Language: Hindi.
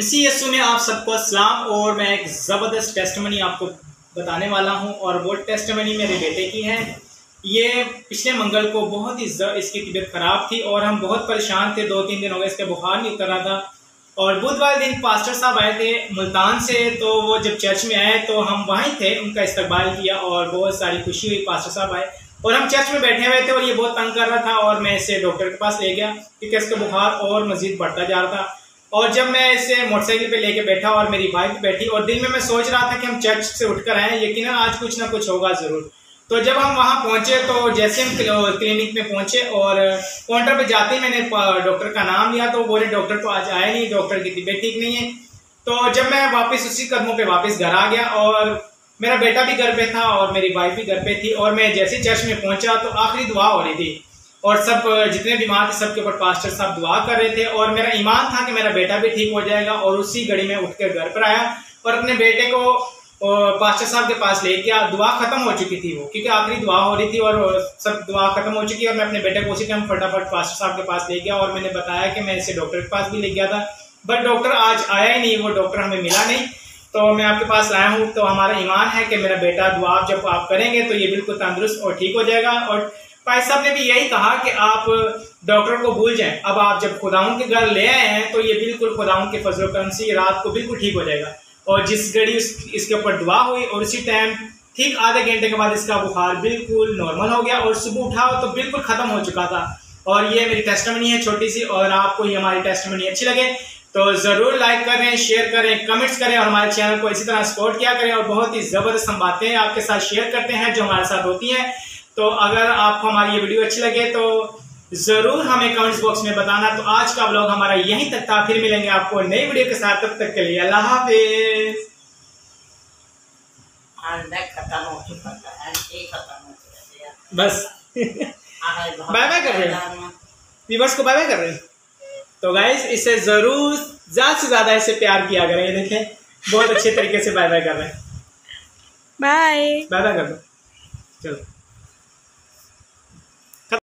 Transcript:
मसीह यीशु में आप सबको अस्सलाम। और मैं एक ज़बरदस्त टेस्टमनी आपको बताने वाला हूं और वो टेस्टमनी मेरे बेटे की है। ये पिछले मंगल को बहुत ही इसकी तबीयत ख़राब थी और हम बहुत परेशान थे। 2-3 दिन हो गए इसका बुखार नहीं उतर रहा था। और बुधवार दिन पास्टर साहब आए थे मुल्तान से, तो वो जब चर्च में आए तो हम वहीं थे, उनका इस्तकबाल किया और बहुत सारी खुशी हुई। पास्टर साहब आए और हम चर्च में बैठे हुए थे और ये बहुत तंग कर रहा था और मैं इसे डॉक्टर के पास ले गया क्योंकि इसका बुखार और मजीद बढ़ता जा रहा था। और जब मैं इसे मोटरसाइकिल पे लेके बैठा और मेरी बाइक पे बैठी और दिल में मैं सोच रहा था कि हम चर्च से उठकर आए, यकीनन आज कुछ ना कुछ होगा ज़रूर। तो जब हम वहाँ पहुँचे तो जैसे हम क्लिनिक में पहुँचे और काउंटर पे जाते ही मैंने डॉक्टर का नाम लिया तो बोले डॉक्टर तो आज आए नहीं, डॉक्टर की तबीयत ठीक नहीं है। तो जब मैं वापस उसी कदमों पे वापस घर आ गया और मेरा बेटा भी घर पे था और मेरी वाइफ भी घर पे थी और मैं जैसे चर्च में पहुंचा तो आखिरी दुआ हो रही थी और सब जितने बीमार थे सबके ऊपर पास्टर साहब दुआ कर रहे थे और मेरा ईमान था कि मेरा बेटा भी ठीक हो जाएगा। और उसी घड़ी में उठ कर घर पर आया और अपने बेटे को पास्टर साहब के पास ले गया। दुआ खत्म हो चुकी थी वो, क्योंकि आखिरी दुआ हो रही थी और सब दुआ खत्म हो चुकी और मैं अपने बेटे को उसी टाइम फटाफट पास्टर साहब के पास ले गया और मैंने बताया कि मैं इसे डॉक्टर के पास भी ले गया था, बट डॉक्टर आज आया ही नहीं, वो डॉक्टर हमें मिला नहीं। तो मैं आपके पास लाया हूँ। तो हमारा ईमान है कि मेरा बेटा दुआ जब आप करेंगे तो ये बिल्कुल तंदुरुस्त और ठीक हो जाएगा। और भाई साहब ने भी यही कहा कि आप डॉक्टर को भूल जाएं, अब आप जब खुदाउन के घर ले आए हैं तो ये बिल्कुल खुदाउन के फजल करम से रात को बिल्कुल ठीक हो जाएगा। और जिस घड़ी इसके ऊपर दुआ हुई और उसी टाइम ठीक आधे घंटे के बाद इसका बुखार बिल्कुल नॉर्मल हो गया और सुबह उठा तो बिल्कुल खत्म हो चुका था। और ये मेरी टेस्टमनी है छोटी सी, और आपको ये हमारी टेस्टमनी अच्छी लगे तो जरूर लाइक करें, शेयर करें, कमेंट्स करें और हमारे चैनल को इसी तरह सपोर्ट किया करें। और बहुत ही जबरदस्त हम बातें आपके साथ शेयर करते हैं जो हमारे साथ होती हैं। तो अगर आपको हमारी ये वीडियो अच्छी लगे तो जरूर हमें कमेंट्स बॉक्स में बताना। तो आज का व्लॉग हमारा यहीं तक था, फिर मिलेंगे आपको नई वीडियो के साथ, तब तक के लिए अल्लाह हाफिज। बस बाय बाय कर रहे हैं, व्यूअर्स को बाय बाय कर रहे हैं। तो गाइस इसे जरूर ज्यादा से ज्यादा इसे प्यार किया करें। ये देखें बहुत अच्छे तरीके से बाय बाय कर रहे हैं। बाय बाय बाय कर दो, चलो।